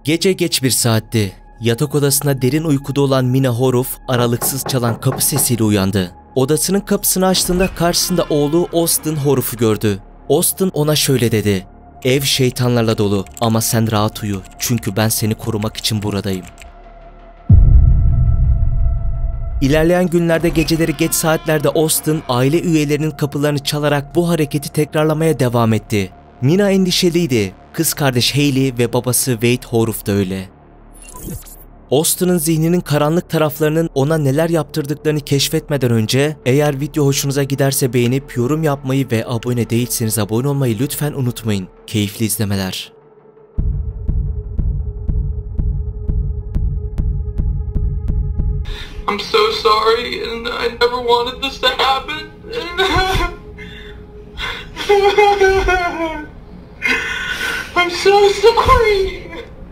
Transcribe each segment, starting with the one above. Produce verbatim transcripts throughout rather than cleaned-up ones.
Gece geç bir saatti. Yatak odasında derin uykuda olan Mina Horuf aralıksız çalan kapı sesiyle uyandı. Odasının kapısını açtığında karşısında oğlu Austin Horuf'u gördü. Austin ona şöyle dedi: "Ev şeytanlarla dolu ama sen rahat uyu çünkü ben seni korumak için buradayım." İlerleyen günlerde geceleri geç saatlerde Austin aile üyelerinin kapılarını çalarak bu hareketi tekrarlamaya devam etti. Mina endişeliydi. Kız kardeş Hayley ve babası Wade Horuf da öyle. Austin'ın zihninin karanlık taraflarının ona neler yaptırdıklarını keşfetmeden önce eğer video hoşunuza giderse beğenip yorum yapmayı ve abone değilseniz abone olmayı lütfen unutmayın. Keyifli izlemeler. I'm so sorry and I never wanted this to happen. I'm so sorry.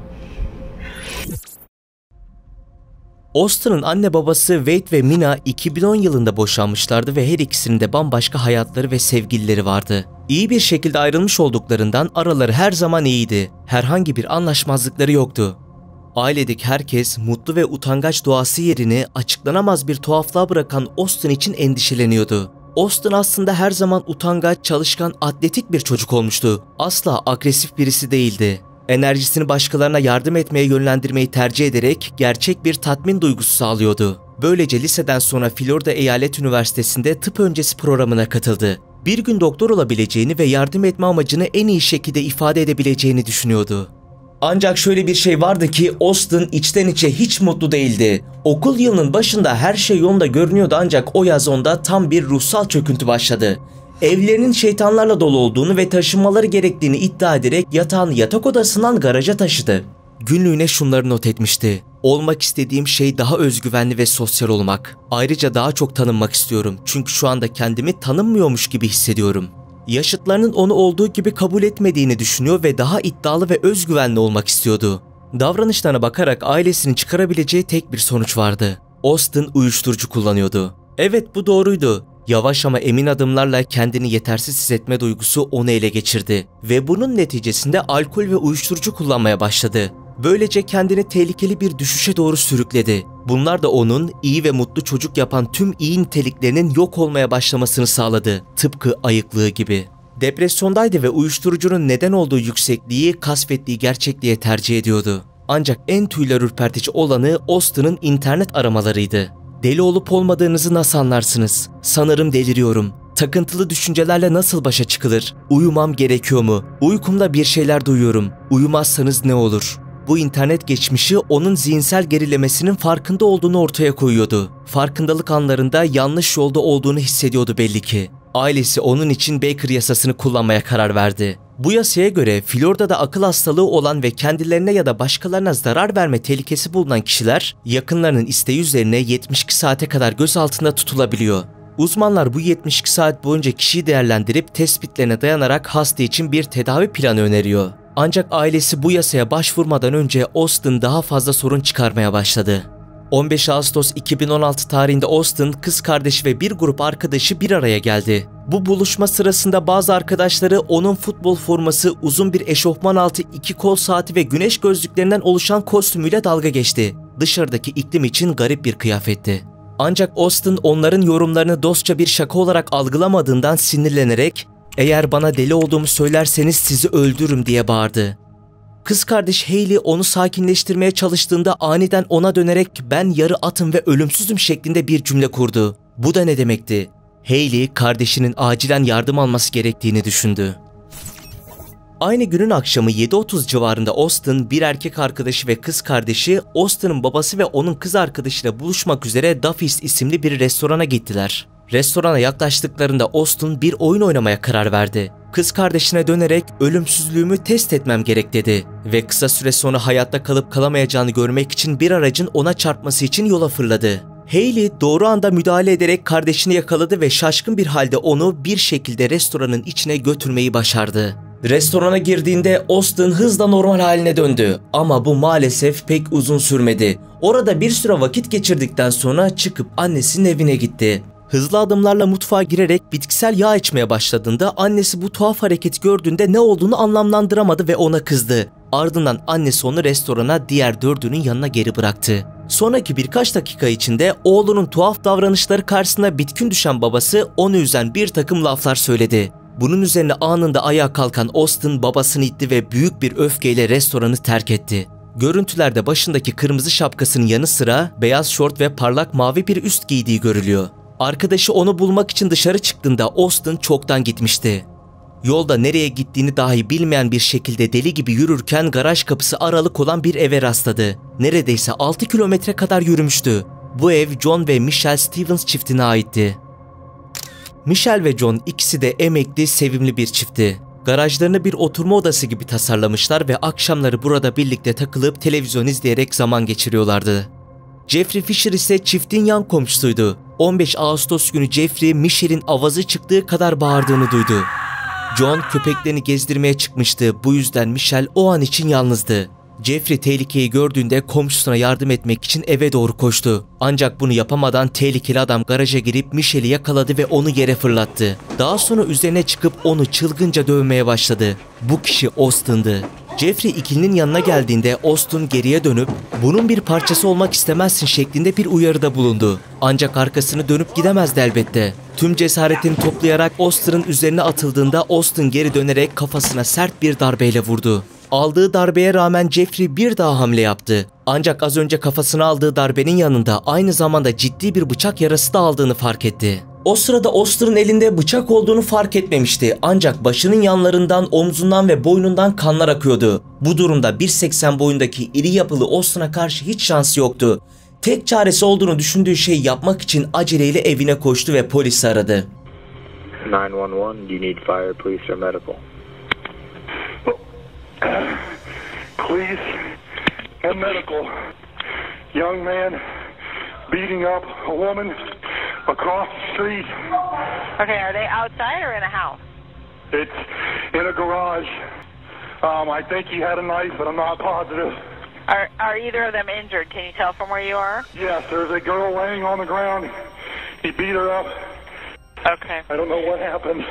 Austin'ın anne babası Wade ve Mina iki bin on yılında boşanmışlardı ve her ikisinin de bambaşka hayatları ve sevgilileri vardı. İyi bir şekilde ayrılmış olduklarından araları her zaman iyiydi. Herhangi bir anlaşmazlıkları yoktu. Ailedeki herkes mutlu ve utangaç doğası yerini açıklanamaz bir tuhaflığa bırakan Austin için endişeleniyordu. Austin aslında her zaman utangaç, çalışkan, atletik bir çocuk olmuştu. Asla agresif birisi değildi. Enerjisini başkalarına yardım etmeye yönlendirmeyi tercih ederek gerçek bir tatmin duygusu sağlıyordu. Böylece liseden sonra Florida Eyalet Üniversitesi'nde tıp öncesi programına katıldı. Bir gün doktor olabileceğini ve yardım etme amacını en iyi şekilde ifade edebileceğini düşünüyordu. Ancak şöyle bir şey vardı ki Austin içten içe hiç mutlu değildi. Okul yılının başında her şey yolunda görünüyordu ancak o yaz onda tam bir ruhsal çöküntü başladı. Evlerinin şeytanlarla dolu olduğunu ve taşınmaları gerektiğini iddia ederek yatağını yatak odasından garaja taşıdı. Günlüğüne şunları not etmişti: "Olmak istediğim şey daha özgüvenli ve sosyal olmak. Ayrıca daha çok tanınmak istiyorum çünkü şu anda kendimi tanınmıyormuş gibi hissediyorum." Yaşıtlarının onu olduğu gibi kabul etmediğini düşünüyor ve daha iddialı ve özgüvenli olmak istiyordu. Davranışlarına bakarak ailesinin çıkarabileceği tek bir sonuç vardı: Austin uyuşturucu kullanıyordu. Evet, bu doğruydu. Yavaş ama emin adımlarla kendini yetersiz hissetme duygusu onu ele geçirdi ve bunun neticesinde alkol ve uyuşturucu kullanmaya başladı. Böylece kendini tehlikeli bir düşüşe doğru sürükledi. Bunlar da onun iyi ve mutlu çocuk yapan tüm iyi niteliklerinin yok olmaya başlamasını sağladı. Tıpkı ayıklığı gibi. Depresyondaydı ve uyuşturucunun neden olduğu yüksekliği kasvettiği gerçekliğe tercih ediyordu. Ancak en tüyler ürpertici olanı Austin'ın internet aramalarıydı. "Deli olup olmadığınızı nasıl anlarsınız? Sanırım deliriyorum. Takıntılı düşüncelerle nasıl başa çıkılır? Uyumam gerekiyor mu? Uykumda bir şeyler duyuyorum. Uyumazsanız ne olur?" Bu internet geçmişi onun zihinsel gerilemesinin farkında olduğunu ortaya koyuyordu. Farkındalık anlarında yanlış yolda olduğunu hissediyordu belli ki. Ailesi onun için Baker yasasını kullanmaya karar verdi. Bu yasaya göre Florida'da akıl hastalığı olan ve kendilerine ya da başkalarına zarar verme tehlikesi bulunan kişiler yakınlarının isteği üzerine yetmiş iki saate kadar gözaltında tutulabiliyor. Uzmanlar bu yetmiş iki saat boyunca kişiyi değerlendirip tespitlerine dayanarak hasta için bir tedavi planı öneriyor. Ancak ailesi bu yasaya başvurmadan önce Austin daha fazla sorun çıkarmaya başladı. on beş Ağustos iki bin on altı tarihinde Austin, kız kardeşi ve bir grup arkadaşı bir araya geldi. Bu buluşma sırasında bazı arkadaşları onun futbol forması, uzun bir eşofman altı, iki kol saati ve güneş gözlüklerinden oluşan kostümüyle dalga geçti. Dışarıdaki iklim için garip bir kıyafetti. Ancak Austin onların yorumlarını dostça bir şaka olarak algılamadığından sinirlenerek "Eğer bana deli olduğumu söylerseniz sizi öldürürüm" diye bağırdı. Kız kardeş Hayley onu sakinleştirmeye çalıştığında aniden ona dönerek "Ben yarı atım ve ölümsüzüm" şeklinde bir cümle kurdu. Bu da ne demekti? Hayley kardeşinin acilen yardım alması gerektiğini düşündü. Aynı günün akşamı yedi otuz civarında Austin, bir erkek arkadaşı ve kız kardeşi Austin'ın babası ve onun kız arkadaşıyla buluşmak üzere Duffy's isimli bir restorana gittiler. Restorana yaklaştıklarında Austin bir oyun oynamaya karar verdi. Kız kardeşine dönerek "Ölümsüzlüğümü test etmem gerek" dedi ve kısa süre sonra hayatta kalıp kalamayacağını görmek için bir aracın ona çarpması için yola fırladı. Hayley doğru anda müdahale ederek kardeşini yakaladı ve şaşkın bir halde onu bir şekilde restoranın içine götürmeyi başardı. Restorana girdiğinde Austin hızla normal haline döndü ama bu maalesef pek uzun sürmedi. Orada bir süre vakit geçirdikten sonra çıkıp annesinin evine gitti. Hızlı adımlarla mutfağa girerek bitkisel yağ içmeye başladığında annesi bu tuhaf hareketi gördüğünde ne olduğunu anlamlandıramadı ve ona kızdı. Ardından annesi onu restorana diğer dördünün yanına geri bıraktı. Sonraki birkaç dakika içinde oğlunun tuhaf davranışları karşısında bitkin düşen babası onu üzen bir takım laflar söyledi. Bunun üzerine anında ayağa kalkan Austin babasını itti ve büyük bir öfkeyle restoranı terk etti. Görüntülerde başındaki kırmızı şapkasının yanı sıra beyaz şort ve parlak mavi bir üst giydiği görülüyor. Arkadaşı onu bulmak için dışarı çıktığında Austin çoktan gitmişti. Yolda nereye gittiğini dahi bilmeyen bir şekilde deli gibi yürürken garaj kapısı aralık olan bir eve rastladı. Neredeyse altı kilometre kadar yürümüştü. Bu ev John ve Michelle Stevens çiftine aitti. Michelle ve John ikisi de emekli, sevimli bir çiftti. Garajlarını bir oturma odası gibi tasarlamışlar ve akşamları burada birlikte takılıp televizyon izleyerek zaman geçiriyorlardı. Jeffrey Fisher ise çiftin yan komşusuydu. on beş Ağustos günü Jeffrey, Michelle'in avazı çıktığı kadar bağırdığını duydu. John köpeklerini gezdirmeye çıkmıştı, bu yüzden Michelle o an için yalnızdı. Jeffrey tehlikeyi gördüğünde komşusuna yardım etmek için eve doğru koştu. Ancak bunu yapamadan tehlikeli adam garaja girip Michelle'i yakaladı ve onu yere fırlattı. Daha sonra üzerine çıkıp onu çılgınca dövmeye başladı. Bu kişi Austin'dı. Jeffrey ikilinin yanına geldiğinde Austin geriye dönüp "Bunun bir parçası olmak istemezsin" şeklinde bir uyarıda bulundu. Ancak arkasını dönüp gidemezdi elbette. Tüm cesaretini toplayarak Austin'ın üzerine atıldığında Austin geri dönerek kafasına sert bir darbeyle vurdu. Aldığı darbeye rağmen Jeffrey bir daha hamle yaptı. Ancak az önce kafasına aldığı darbenin yanında aynı zamanda ciddi bir bıçak yarası da aldığını fark etti. O sırada Austin'ın elinde bıçak olduğunu fark etmemişti. Ancak başının yanlarından, omzundan ve boynundan kanlar akıyordu. Bu durumda bir seksen boyundaki iri yapılı Austin'a karşı hiç şansı yoktu. Tek çaresi olduğunu düşündüğü şeyi yapmak için aceleyle evine koştu ve polisi aradı. nine one one, do you need fire, police or medical? Police and medical. Young man beating up a woman across the street. Okay, are they outside or in a house? It's in a garage. Um, I think he had a knife, but I'm not positive. Are are either of them injured? Can you tell from where you are? Yes, there's a girl laying on the ground. He beat her up. Okay. I don't know what happened.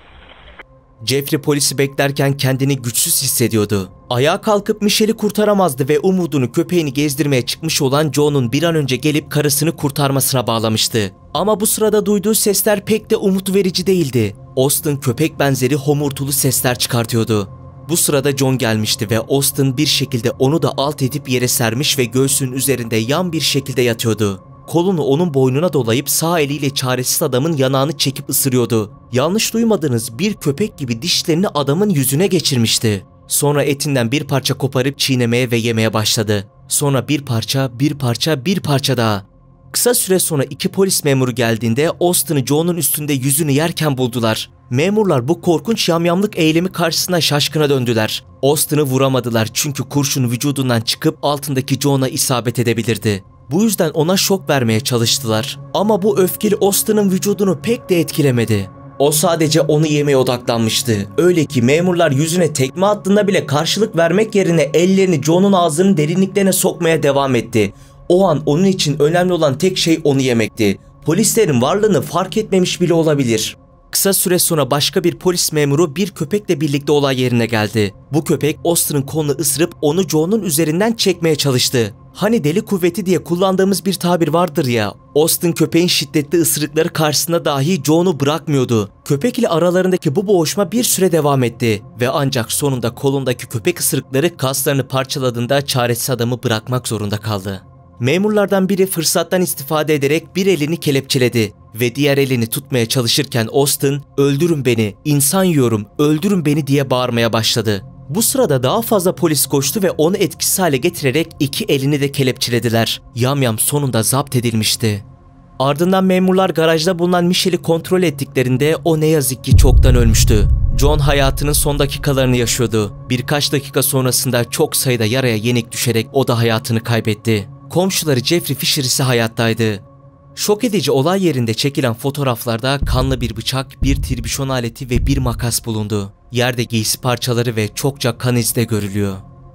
Jeffrey polisi beklerken kendini güçsüz hissediyordu. Ayağa kalkıp Michelle'i kurtaramazdı ve umudunu köpeğini gezdirmeye çıkmış olan John'un bir an önce gelip karısını kurtarmasına bağlamıştı. Ama bu sırada duyduğu sesler pek de umut verici değildi. Austin köpek benzeri homurtulu sesler çıkartıyordu. Bu sırada John gelmişti ve Austin bir şekilde onu da alt edip yere sermiş ve göğsünün üzerinde yan bir şekilde yatıyordu. Kolunu onun boynuna dolayıp sağ eliyle çaresiz adamın yanağını çekip ısırıyordu. Yanlış duymadınız, bir köpek gibi dişlerini adamın yüzüne geçirmişti. Sonra etinden bir parça koparıp çiğnemeye ve yemeye başladı. Sonra bir parça, bir parça, bir parça daha. Kısa süre sonra iki polis memuru geldiğinde Austin'ı John'un üstünde yüzünü yerken buldular. Memurlar bu korkunç yamyamlık eylemi karşısında şaşkına döndüler. Austin'ı vuramadılar çünkü kurşun vücudundan çıkıp altındaki John'a isabet edebilirdi. Bu yüzden ona şok vermeye çalıştılar. Ama bu öfkeli Austin'ın vücudunu pek de etkilemedi. O sadece onu yemeye odaklanmıştı. Öyle ki memurlar yüzüne tekme attığında bile karşılık vermek yerine ellerini John'un ağzının derinliklerine sokmaya devam etti. O an onun için önemli olan tek şey onu yemekti. Polislerin varlığını fark etmemiş bile olabilir. Kısa süre sonra başka bir polis memuru bir köpekle birlikte olay yerine geldi. Bu köpek Austin'ın kolunu ısırıp onu John'un üzerinden çekmeye çalıştı. Hani deli kuvveti diye kullandığımız bir tabir vardır ya, Austin köpeğin şiddetli ısırıkları karşısında dahi John'u bırakmıyordu. Köpek ile aralarındaki bu boğuşma bir süre devam etti ve ancak sonunda kolundaki köpek ısırıkları kaslarını parçaladığında çaresiz adamı bırakmak zorunda kaldı. Memurlardan biri fırsattan istifade ederek bir elini kelepçeledi ve diğer elini tutmaya çalışırken Austin "Öldürün beni, insan yiyorum, öldürün beni" diye bağırmaya başladı. Bu sırada daha fazla polis koştu ve onu etkisiz hale getirerek iki elini de kelepçelediler. Yamyam sonunda zapt edilmişti. Ardından memurlar garajda bulunan Michelle'i kontrol ettiklerinde o ne yazık ki çoktan ölmüştü. John hayatının son dakikalarını yaşıyordu. Birkaç dakika sonrasında çok sayıda yaraya yenik düşerek o da hayatını kaybetti. Komşuları Jeffrey Fisher ise hayattaydı. Şok edici olay yerinde çekilen fotoğraflarda kanlı bir bıçak, bir tirbüşon aleti ve bir makas bulundu. Yerde giysi parçaları ve çokça kan izi de görülüyor.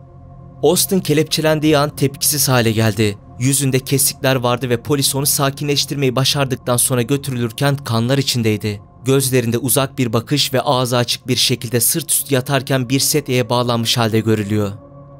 Austin kelepçelendiği an tepkisiz hale geldi. Yüzünde kesikler vardı ve polis onu sakinleştirmeyi başardıktan sonra götürülürken kanlar içindeydi. Gözlerinde uzak bir bakış ve ağzı açık bir şekilde sırt üstü yatarken bir sedyeye bağlanmış halde görülüyor.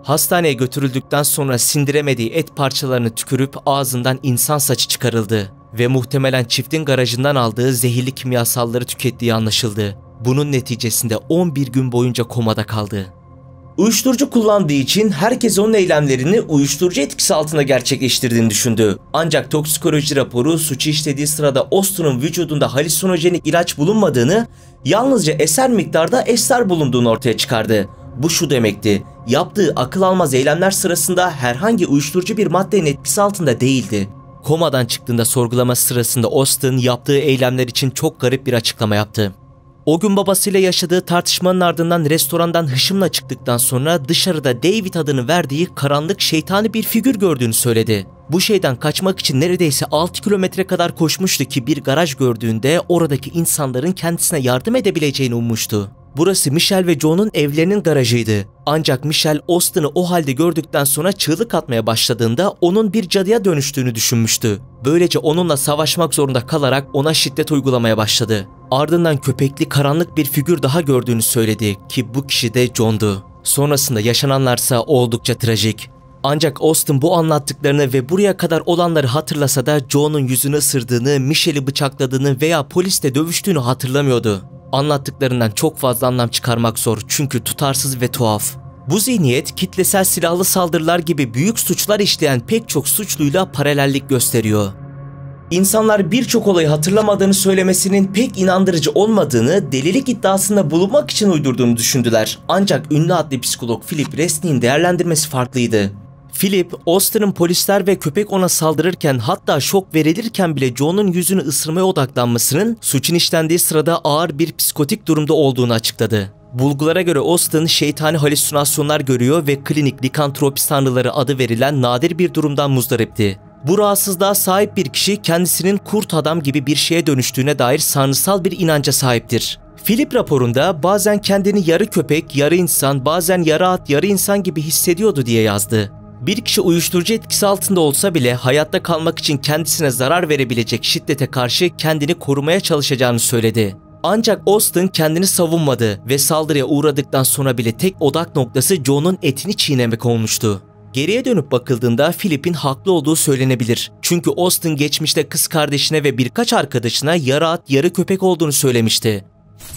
Hastaneye götürüldükten sonra sindiremediği et parçalarını tükürüp ağzından insan saçı çıkarıldı ve muhtemelen çiftin garajından aldığı zehirli kimyasalları tükettiği anlaşıldı. Bunun neticesinde on bir gün boyunca komada kaldı. Uyuşturucu kullandığı için herkes onun eylemlerini uyuşturucu etkisi altında gerçekleştirdiğini düşündü. Ancak toksikoloji raporu suçu işlediği sırada Austin'un vücudunda halüsinojenik ilaç bulunmadığını, yalnızca eser miktarda ester bulunduğunu ortaya çıkardı. Bu şu demekti: yaptığı akıl almaz eylemler sırasında herhangi uyuşturucu bir maddenin etkisi altında değildi. Komadan çıktığında sorgulama sırasında Austin yaptığı eylemler için çok garip bir açıklama yaptı. O gün babasıyla yaşadığı tartışmanın ardından restorandan hışımla çıktıktan sonra dışarıda David adını verdiği karanlık şeytani bir figür gördüğünü söyledi. Bu şeyden kaçmak için neredeyse altı kilometre kadar koşmuştu ki bir garaj gördüğünde oradaki insanların kendisine yardım edebileceğini ummuştu. Burası Michelle ve John'un evlerinin garajıydı. Ancak Michelle Austin'ı o halde gördükten sonra çığlık atmaya başladığında onun bir cadıya dönüştüğünü düşünmüştü. Böylece onunla savaşmak zorunda kalarak ona şiddet uygulamaya başladı. Ardından köpekli karanlık bir figür daha gördüğünü söyledi ki bu kişi de John'du. Sonrasında yaşananlarsa oldukça trajik. Ancak Austin bu anlattıklarını ve buraya kadar olanları hatırlasa da John'un yüzünü ısırdığını, Michelle'i bıçakladığını veya polisle dövüştüğünü hatırlamıyordu. Anlattıklarından çok fazla anlam çıkarmak zor çünkü tutarsız ve tuhaf. Bu zihniyet kitlesel silahlı saldırılar gibi büyük suçlar işleyen pek çok suçluyla paralellik gösteriyor. İnsanlar birçok olayı hatırlamadığını söylemesinin pek inandırıcı olmadığını, delilik iddiasında bulunmak için uydurduğunu düşündüler. Ancak ünlü adli psikolog Philip Resnick'in değerlendirmesi farklıydı. Philip, Austin'ın polisler ve köpek ona saldırırken, hatta şok verilirken bile John'un yüzünü ısırmaya odaklanmasının suçun işlendiği sırada ağır bir psikotik durumda olduğunu açıkladı. Bulgulara göre Austin şeytani halüsinasyonlar görüyor ve klinik likantropist tanrıları adı verilen nadir bir durumdan muzdaripti. Bu rahatsızlığa sahip bir kişi kendisinin kurt adam gibi bir şeye dönüştüğüne dair sanrısal bir inanca sahiptir. Philip raporunda bazen kendini yarı köpek, yarı insan, bazen yarı at, yarı insan gibi hissediyordu diye yazdı. Bir kişi uyuşturucu etkisi altında olsa bile hayatta kalmak için kendisine zarar verebilecek şiddete karşı kendini korumaya çalışacağını söyledi. Ancak Austin kendini savunmadı ve saldırıya uğradıktan sonra bile tek odak noktası John'un etini çiğnemek olmuştu. Geriye dönüp bakıldığında Philip'in haklı olduğu söylenebilir. Çünkü Austin geçmişte kız kardeşine ve birkaç arkadaşına yarı at, yarı köpek olduğunu söylemişti.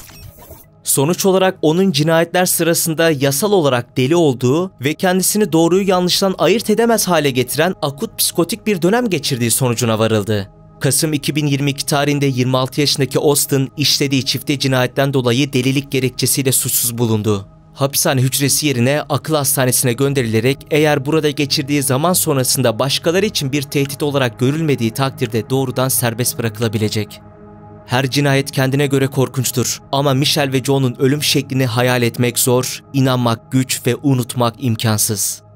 Sonuç olarak onun cinayetler sırasında yasal olarak deli olduğu ve kendisini doğruyu yanlıştan ayırt edemez hale getiren akut psikotik bir dönem geçirdiği sonucuna varıldı. Kasım iki bin yirmi iki tarihinde yirmi altı yaşındaki Austin işlediği çifte cinayetten dolayı delilik gerekçesiyle suçsuz bulundu. Hapishane hücresi yerine akıl hastanesine gönderilerek eğer burada geçirdiği zaman sonrasında başkaları için bir tehdit olarak görülmediği takdirde doğrudan serbest bırakılabilecek. Her cinayet kendine göre korkunçtur ama Michelle ve John'un ölüm şeklini hayal etmek zor, inanmak güç ve unutmak imkansız.